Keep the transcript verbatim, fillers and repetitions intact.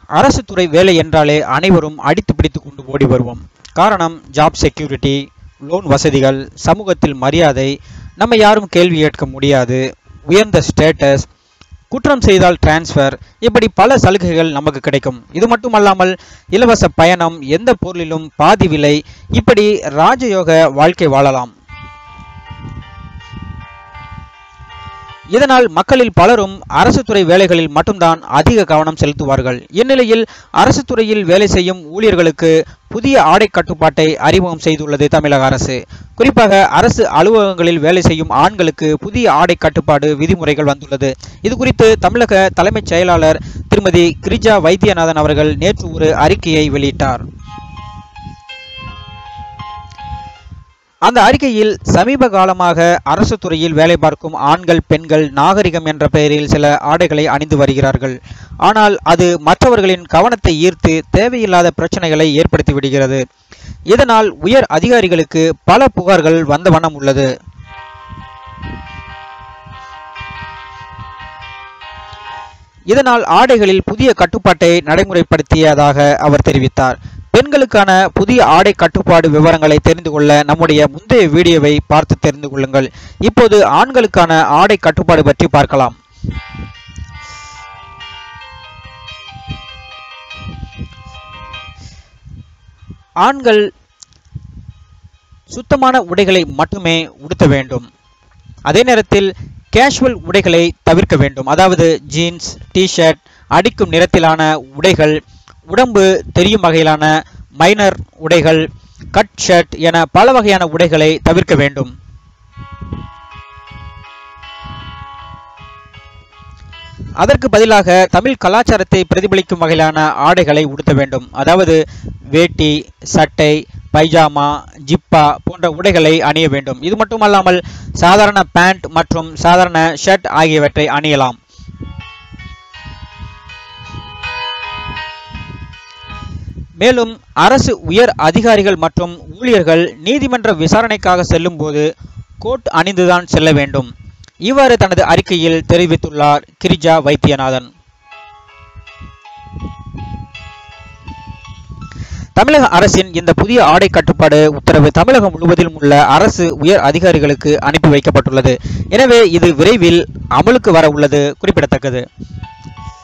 அரசு துறை வேலை என்றாலே அனைவரும் அடித்து பிடித்து கொண்டு ஓடி வருவோம். காரணம் ஜாப் செக்யூரிட்டி, லோன் வசதிகள், சமூகத்தில் மரியாதை, நம்ம யாரும் கேள்வி கேட்க முடியாது, உயர்ந்த ஸ்டேட்டஸ், குற்றம் செய்தால் டிரான்ஸ்ஃபர், இப்படி பல சலுகைகள் நமக்கு கிடைக்கும். இது மட்டுமல்லாமல் இலவச பயணம், எந்த பொருளிலும் பாதி விலை, இப்படி ராஜயோக வாழ்க்கை வாழலாம். இதனால் மக்களில் பலரும் அரசு துறை வேலைகளில் மட்டும்தான் அதிக கவனம் செலுத்துவார்கள். இந்நிலையில் அரசு துறையில் வேலை செய்யும் ஊழியர்களுக்கு புதிய ஆடை கட்டுப்பாட்டை அறிமுகம் செய்துள்ளது தமிழக அரசு. குறிப்பாக அரசு அலுவலகங்களில் வேலை செய்யும் ஆண்களுக்கு புதிய ஆடை கட்டுப்பாடு விதிமுறைகள் வந்துள்ளது. இது குறித்து தமிழக தலைமைச் செயலாளர் திருமதி கிரிஜா வைத்தியநாதன் அவர்கள் நேற்று ஒரு அறிக்கையை வெளியிட்டார். அந்த அறிக்கையில் சமீப காலமாக அரசு துறையில் வேலை பார்க்கும் ஆண்கள், பெண்கள் நாகரிகம் என்ற பெயரில் சில ஆடைகளை அணிந்து வருகிறார்கள். ஆனால் அது மற்றவர்களின் கவனத்தை ஈர்த்து தேவையில்லாத பிரச்சனைகளை ஏற்படுத்தி விடுகிறது. இதனால் உயர் அதிகாரிகளுக்கு பல புகார்கள் வந்த வண்ணம் உள்ளது. இதனால் ஆடைகளில் புதிய கட்டுப்பாட்டை நடைமுறைப்படுத்தியதாக அவர் தெரிவித்தார். பெண்களுக்கான புதிய ஆடை கட்டுப்பாடு விவரங்களை தெரிந்து கொள்ள நம்முடைய முந்தைய வீடியோவை பார்த்து தெரிந்து கொள்ளுங்கள். இப்போது ஆண்களுக்கான ஆடை கட்டுப்பாடு பற்றி பார்க்கலாம். ஆண்கள் சுத்தமான உடைகளை மட்டுமே உடுத்த வேண்டும். அதே நேரத்தில் கேஷுவல் உடைகளை தவிர்க்க வேண்டும். அதாவது ஜீன்ஸ், டிஷர்ட், அடிக்கும் நிறத்திலான உடைகள், உடம்பு தெரியும் வகையிலான மைனர் உடைகள், கட் ஷர்ட் என பல வகையான உடைகளை தவிர்க்க வேண்டும். அதற்கு பதிலாக தமிழ் கலாச்சாரத்தை பிரதிபலிக்கும் வகையிலான ஆடைகளை உடுத்த வேண்டும். அதாவது வேட்டி, சட்டை, பைஜாமா, ஜிப்பா போன்ற உடைகளை அணிய வேண்டும். இது மட்டுமல்லாமல் சாதாரண பேண்ட் மற்றும் சாதாரண ஷர்ட் ஆகியவற்றை அணியலாம். மேலும் அரசு உயர் அதிகாரிகள் மற்றும் ஊழியர்கள் நீதிமன்ற விசாரணைக்காக செல்லும் போது கோட் அணிந்துதான் செல்ல வேண்டும். இவ்வாறு தனது அறிக்கையில் தெரிவித்துள்ளார் கிரிஜா வைத்தியநாதன். தமிழக அரசின் இந்த புதிய ஆடை கட்டுப்பாடு உத்தரவு தமிழகம் முழுவதிலும் உள்ள அரசு உயர் அதிகாரிகளுக்கு அனுப்பி வைக்கப்பட்டுள்ளது. எனவே இது விரைவில் அமலுக்கு வர உள்ளது குறிப்பிடத்தக்கது.